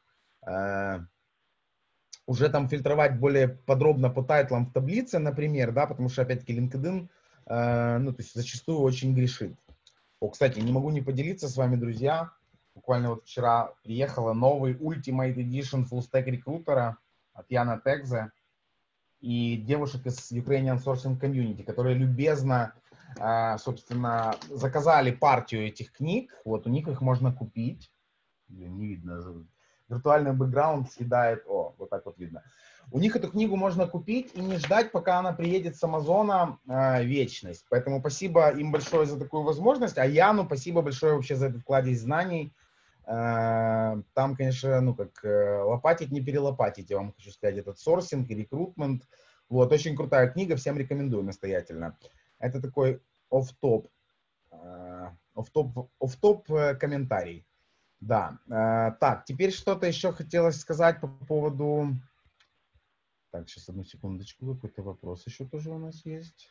уже там фильтровать более подробно по тайтлам в таблице, например, да, потому что, опять-таки, LinkedIn, ну, то есть зачастую очень грешит. О, кстати, не могу не поделиться с вами, друзья, буквально вот вчера приехала новый Ultimate Edition Full Stack рекрутера от Яна Тегзе и девушек из Ukrainian Sourcing Community, которые любезно, собственно, заказали партию этих книг, вот у них их можно купить. Блин, не видно, виртуальный бэкграунд съедает, о, вот так вот видно. У них эту книгу можно купить и не ждать, пока она приедет с Амазона, вечность. Поэтому спасибо им большое за такую возможность, а Яну спасибо большое вообще за этот кладезь знаний. Там, конечно, ну как, лопатить не перелопатить, я вам хочу сказать, этот сорсинг и рекрутмент. Вот, очень крутая книга, всем рекомендую настоятельно. Это такой офф-топ комментарий. Да. Так, теперь что-то еще хотелось сказать по поводу... Так, сейчас одну секундочку, какой-то вопрос еще тоже у нас есть.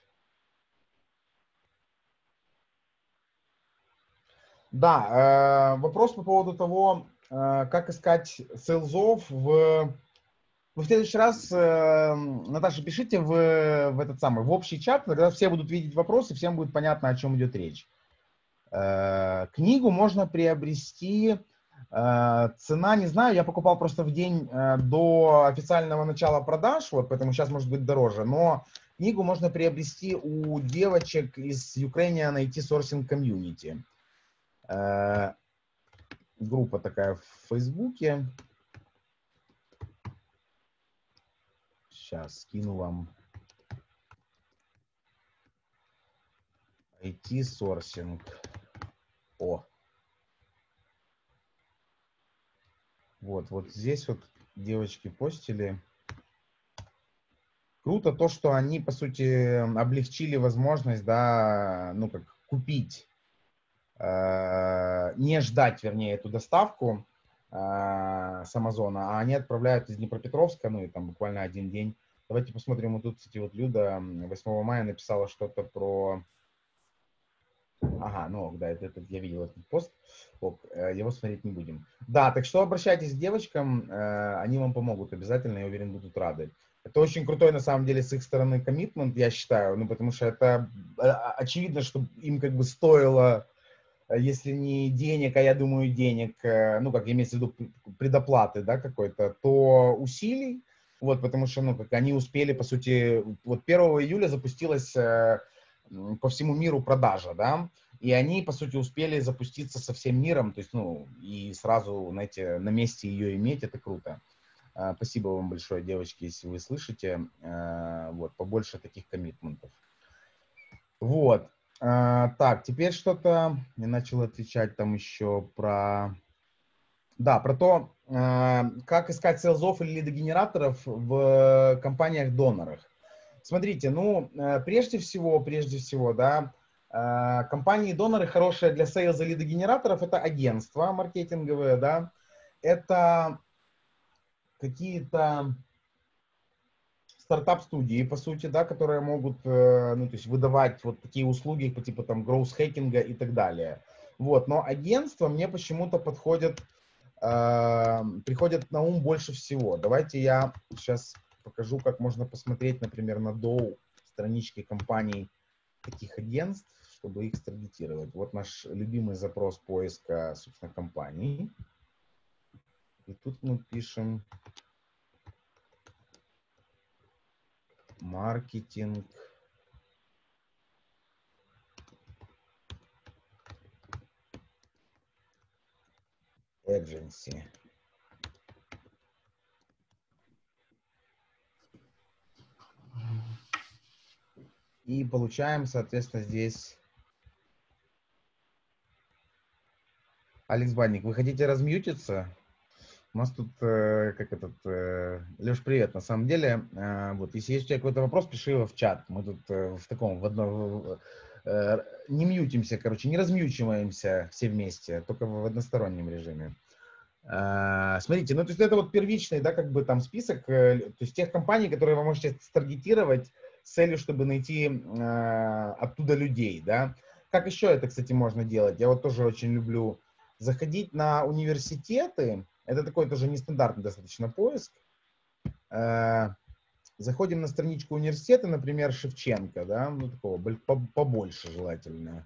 Да, вопрос по поводу того, как искать сейлзов в... Вы в следующий раз, Наташа, пишите в этот самый, в общий чат, тогда все будут видеть вопросы, всем будет понятно, о чем идет речь. Книгу можно приобрести, цена, не знаю, я покупал просто в день до официального начала продаж, вот, поэтому сейчас может быть дороже, но книгу можно приобрести у девочек из Ukrainian IT Sourcing Community. Группа такая в Фейсбуке. Сейчас скину вам. IT-сорсинг. О. Вот здесь вот девочки постили. Круто то, что они, по сути, облегчили возможность, да, ну, как купить, не ждать, вернее, эту доставку с Амазона, а они отправляют из Днепропетровска, ну, и там буквально один день. Давайте посмотрим, вот тут, кстати, вот Люда 8 мая написала что-то про... Ага, ну, да, это я видел этот пост, его смотреть не будем. Да, так что обращайтесь к девочкам, они вам помогут обязательно, я уверен, будут рады. Это очень крутой, на самом деле, с их стороны коммитмент, я считаю, ну, потому что это очевидно, что им как бы стоило, если не денег, а я думаю, денег, ну, как имеется в виду предоплаты, да, какой-то, то усилий, вот, потому что, ну, как они успели, по сути, вот 1 июля запустилась по всему миру продажа, да, и они, по сути, успели запуститься со всем миром, то есть, ну, и сразу, знаете, на месте ее иметь, это круто. Спасибо вам большое, девочки, если вы слышите, вот, побольше таких коммитментов. Вот, так, теперь что-то я начал отвечать там еще про... Да, про то, как искать селзов или лидогенераторов в компаниях-донорах. Смотрите, ну, прежде всего, да, компании-доноры хорошие для сейлза лидогенераторов — это агентства маркетинговые, да, это какие-то стартап-студии, по сути, да, которые могут, ну, то есть выдавать вот такие услуги по типу там гроус-хекинга и так далее. Вот, но агентства мне почему-то приходят на ум больше всего. Давайте я сейчас покажу, как можно посмотреть, например, на Dow странички компаний таких агентств, чтобы их старгетировать. Вот наш любимый запрос поиска, собственно, компаний. И тут мы пишем маркетинг agency. И получаем, соответственно, здесь... Алекс Банник, вы хотите размьютиться? У нас тут, Леш, привет. На самом деле, вот, если есть у тебя какой-то вопрос, пиши его в чат. Мы тут в таком, не мьютимся, короче, не размьючиваемся все вместе, только в одностороннем режиме. Смотрите, ну, то есть это вот первичный, да, как бы там список, то есть тех компаний, которые вы можете старгетировать с целью, чтобы найти оттуда людей, да. Как еще это, кстати, можно делать? Я вот тоже очень люблю заходить на университеты. Это такой тоже нестандартный достаточно поиск. Заходим на страничку университета, например, Шевченко, да, ну, такого побольше желательно.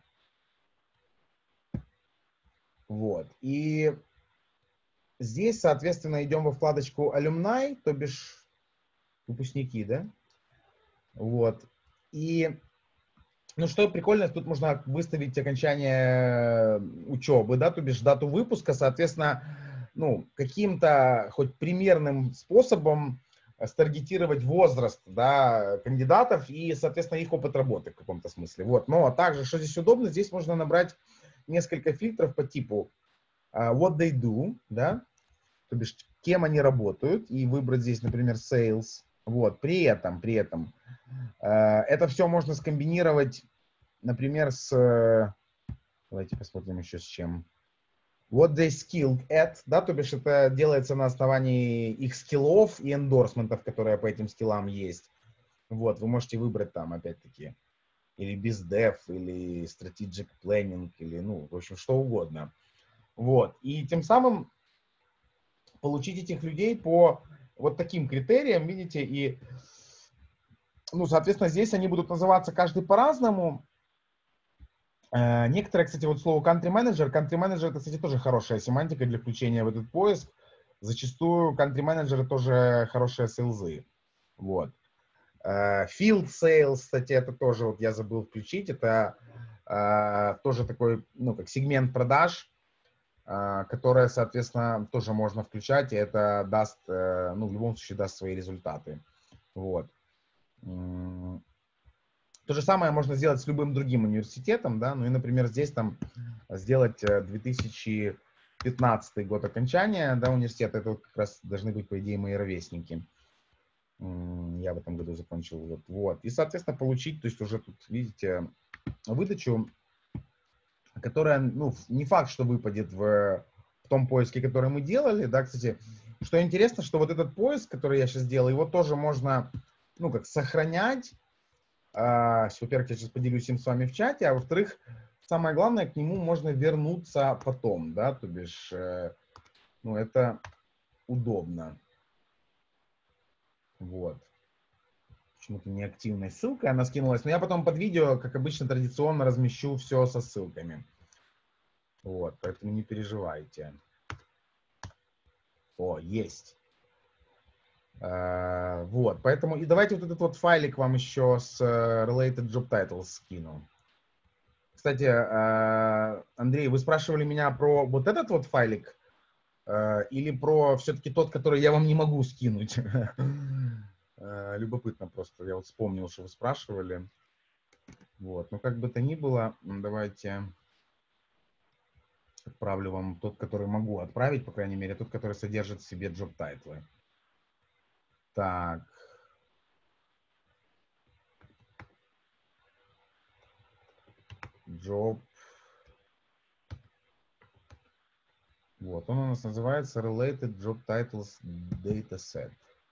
Вот. И здесь, соответственно, идем во вкладочку Alumni, то бишь выпускники, да. Вот. И, ну, что прикольно, тут можно выставить окончание учебы, да, то бишь дату выпуска, соответственно, ну, каким-то хоть примерным способом старгетировать возраст, да, кандидатов и, соответственно, их опыт работы в каком-то смысле. Вот. Но также, что здесь удобно, здесь можно набрать несколько фильтров по типу what they do, да, то бишь кем они работают, и выбрать здесь, например, sales. Вот. При этом это все можно скомбинировать, например, давайте посмотрим еще с чем. What they skilled at, да, то бишь это делается на основании их скиллов и эндорсментов, которые по этим скиллам есть. Вот, вы можете выбрать там, опять-таки, или BizDev, или Strategic Planning, или, ну, в общем, что угодно. Вот, и тем самым получить этих людей по вот таким критериям, видите, и, ну, соответственно, здесь они будут называться каждый по-разному. Некоторые, кстати, вот слово country manager это, кстати, тоже хорошая семантика для включения в этот поиск. Зачастую country manager тоже хорошие сейлзы. Вот. Field sales, кстати, это тоже, вот я забыл включить, это тоже такой, ну, как сегмент продаж, которое, соответственно, тоже можно включать, и это даст, ну, в любом случае даст свои результаты. Вот. То же самое можно сделать с любым другим университетом, да, ну и, например, здесь там сделать 2015 год окончания, да, университета, это вот как раз должны быть, по идее, мои ровесники. Я в этом году закончил. Вот. И, соответственно, получить, то есть уже тут, видите, выдачу, которая, ну, не факт, что выпадет в том поиске, который мы делали, да, кстати, что интересно, что вот этот поиск, который я сейчас делал, его тоже можно, ну, как сохранять. Во-первых, я сейчас поделюсь им с вами в чате, а во-вторых, самое главное, к нему можно вернуться потом, да, то бишь, ну, это удобно. Вот. Почему-то неактивной ссылкой она скинулась, но я потом под видео, как обычно, традиционно размещу все со ссылками. Вот, поэтому не переживайте. О, есть. Вот, поэтому и давайте вот этот вот файлик вам еще с related job titles скину. Кстати, Андрей, вы спрашивали меня про вот этот вот файлик или про все-таки тот, который я вам не могу скинуть? Любопытно просто, я вот вспомнил, что вы спрашивали. Вот, ну как бы то ни было, давайте отправлю вам тот, который могу отправить, по крайней мере, тот, который содержит в себе job тайтлы. Так. Job. Вот, он у нас называется Related Job Titles Dataset.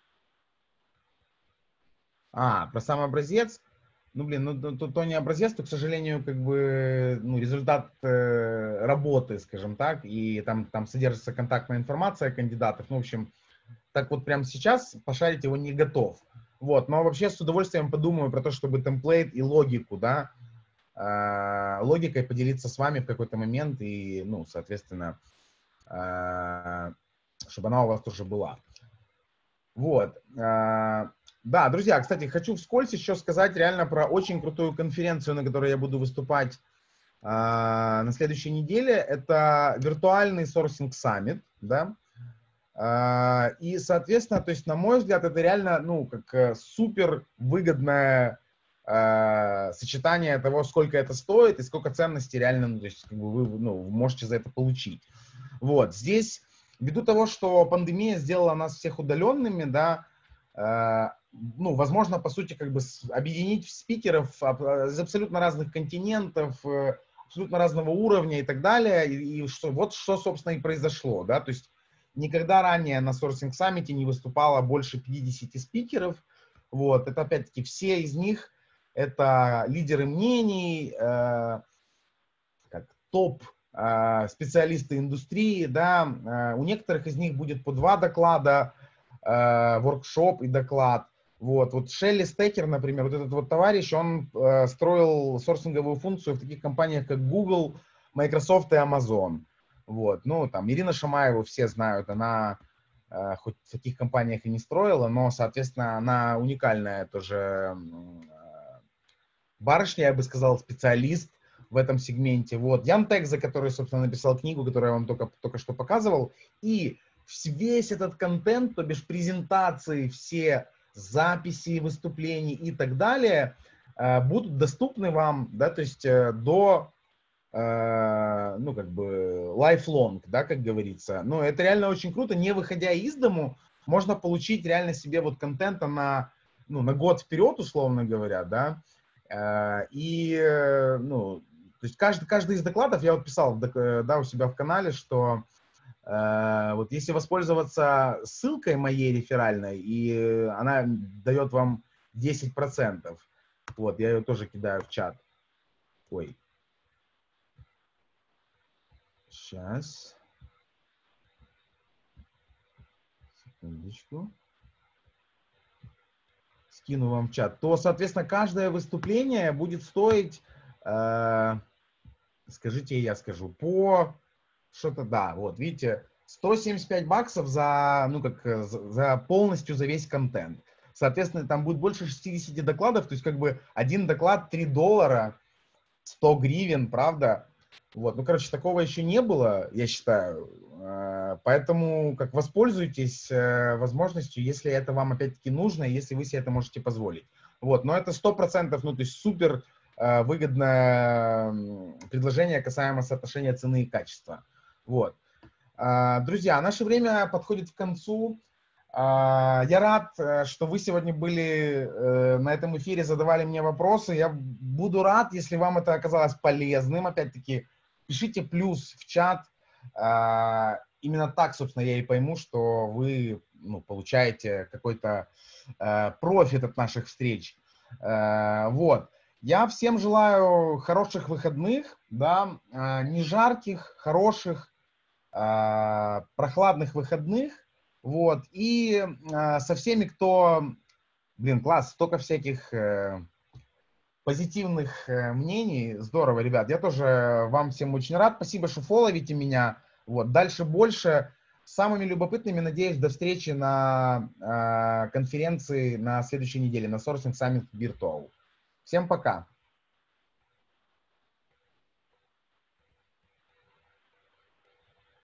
Про сам образец. Ну, блин, ну, то не образец, то, к сожалению, как бы, ну, результат работы, скажем так, и там содержится контактная информация кандидатов. Ну, в общем, так вот прямо сейчас пошарить его не готов. Вот, но вообще с удовольствием подумаю про то, чтобы темплейт и логику, да, логикой поделиться с вами в какой-то момент и, ну, соответственно, чтобы она у вас тоже была. Вот. Да, друзья, кстати, хочу вскользь еще сказать реально про очень крутую конференцию, на которой я буду выступать на следующей неделе. Это виртуальный Sourcing Summit, да. И, соответственно, то есть, на мой взгляд, это реально, ну, как супер выгодное сочетание того, сколько это стоит и сколько ценностей реально, ну, то есть, как бы вы, ну, можете за это получить. Вот, здесь, ввиду того, что пандемия сделала нас всех удаленными, да, ну, возможно, по сути, как бы объединить спикеров из абсолютно разных континентов, абсолютно разного уровня и так далее, и что, вот что, собственно, и произошло, да, то есть никогда ранее на Sourcing Summit не выступало больше 50 спикеров, вот, это, опять-таки, все из них, это лидеры мнений, как топ специалисты индустрии, да, у некоторых из них будет по 2 доклада, воркшоп и доклад. Вот Шелли Стекер, например, вот этот вот товарищ, он строил сорсинговую функцию в таких компаниях, как Google, Microsoft и Amazon. Вот, ну, там, Ирина Шамаева все знают, она хоть в таких компаниях и не строила, но, соответственно, она уникальная тоже барышня, я бы сказал, специалист в этом сегменте. Вот, Ян Текза, который, собственно, написал книгу, которую я вам только что показывал, и весь этот контент, то бишь презентации, все записи выступлений и так далее, будут доступны вам, да, то есть до, ну, как бы, lifelong, да, как говорится. Но это реально очень круто, не выходя из дому, можно получить реально себе вот контента на, ну, на год вперед, условно говоря, да, и, ну, то есть каждый из докладов, я вот писал, да, у себя в канале, что вот если воспользоваться ссылкой моей реферальной, и она дает вам 10%, вот, я ее тоже кидаю в чат. Ой. Сейчас. Секундочку. Скину вам в чат. То, соответственно, каждое выступление будет стоить, скажите, я скажу, по что-то, да, вот, видите, $175 за, ну, как, за полностью за весь контент. Соответственно, там будет больше 60 докладов, то есть, как бы, один доклад $3, 100 гривен, правда? Вот, ну, короче, такого еще не было, я считаю, поэтому, как, воспользуйтесь возможностью, если это вам, опять-таки, нужно, если вы себе это можете позволить. Вот, но это 100%, ну, то есть, супер выгодное предложение касаемо соотношения цены и качества. Вот. Друзья, наше время подходит к концу. Я рад, что вы сегодня были на этом эфире, задавали мне вопросы. Я буду рад, если вам это оказалось полезным. Опять-таки, пишите плюс в чат. Именно так, собственно, я и пойму, что вы получаете какой-то профит от наших встреч. Вот. Я всем желаю хороших выходных, да, не жарких, хороших, прохладных выходных. Вот. И со всеми, кто... Блин, класс, столько всяких позитивных мнений. Здорово, ребят. Я тоже вам всем очень рад. Спасибо, что фолловите меня. Вот. Дальше больше. С самыми любопытными, надеюсь, до встречи на конференции на следующей неделе, на Sourcing Summit Virtual. Всем пока.